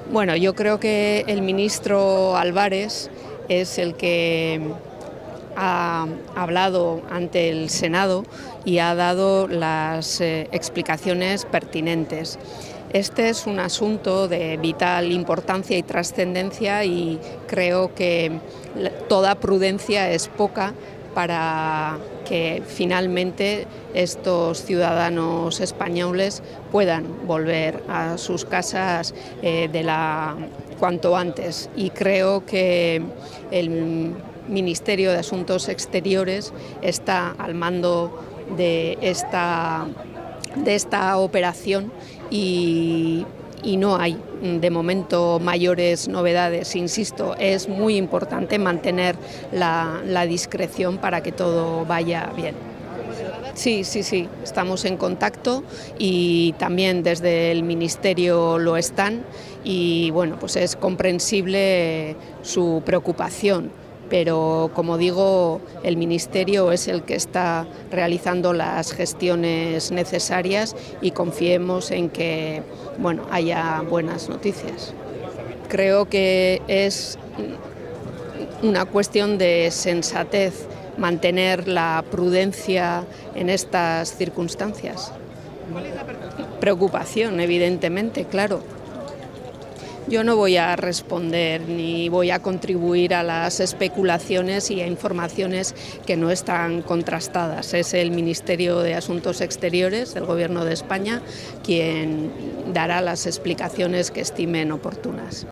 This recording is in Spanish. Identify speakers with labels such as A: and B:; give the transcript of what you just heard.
A: Bueno, yo creo que el ministro Álvarez es el que ha hablado ante el Senado y ha dado las explicaciones pertinentes. Este es un asunto de vital importancia y trascendencia y creo que toda prudencia es poca para que finalmente estos ciudadanos españoles puedan volver a sus casas cuanto antes. Y creo que el Ministerio de Asuntos Exteriores está al mando de esta operación y no hay de momento mayores novedades. Insisto, es muy importante mantener la discreción para que todo vaya bien. Sí, estamos en contacto y también desde el Ministerio lo están y bueno, pues es comprensible su preocupación. Pero, como digo, el Ministerio es el que está realizando las gestiones necesarias y confiemos en que haya buenas noticias. Creo que es una cuestión de sensatez mantener la prudencia en estas circunstancias. Preocupación, evidentemente, claro. Yo no voy a responder ni voy a contribuir a las especulaciones y a informaciones que no están contrastadas. Es el Ministerio de Asuntos Exteriores del Gobierno de España quien dará las explicaciones que estimen oportunas.